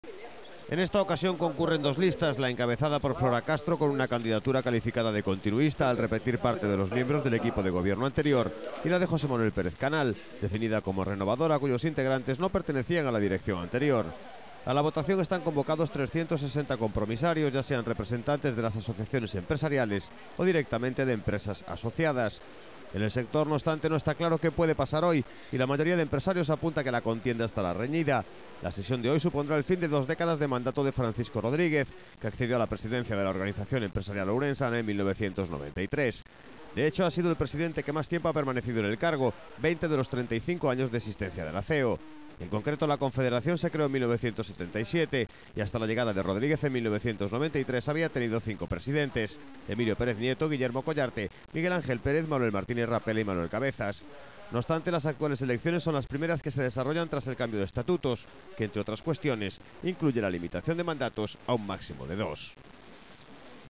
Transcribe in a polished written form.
En esta ocasión concurren dos listas, la encabezada por Flora Castro con una candidatura calificada de continuista al repetir parte de los miembros del equipo de gobierno anterior, y la de José Manuel Pérez Canal, definida como renovadora, cuyos integrantes no pertenecían a la dirección anterior. A la votación están convocados 360 compromisarios, ya sean representantes de las asociaciones empresariales o directamente de empresas asociadas. En el sector, no obstante, no está claro qué puede pasar hoy y la mayoría de empresarios apunta que la contienda estará reñida. La sesión de hoy supondrá el fin de 2 décadas de mandato de Francisco Rodríguez, que accedió a la presidencia de la Organización Empresarial Ourensana en 1993. De hecho, ha sido el presidente que más tiempo ha permanecido en el cargo, 20 de los 35 años de existencia de la CEO. En concreto, la Confederación se creó en 1977 y hasta la llegada de Rodríguez en 1993 había tenido 5 presidentes: Emilio Pérez Nieto, Guillermo Collarte, Miguel Ángel Pérez, Manuel Martínez Rapela y Manuel Cabezas. No obstante, las actuales elecciones son las primeras que se desarrollan tras el cambio de estatutos, que entre otras cuestiones incluye la limitación de mandatos a un máximo de 2.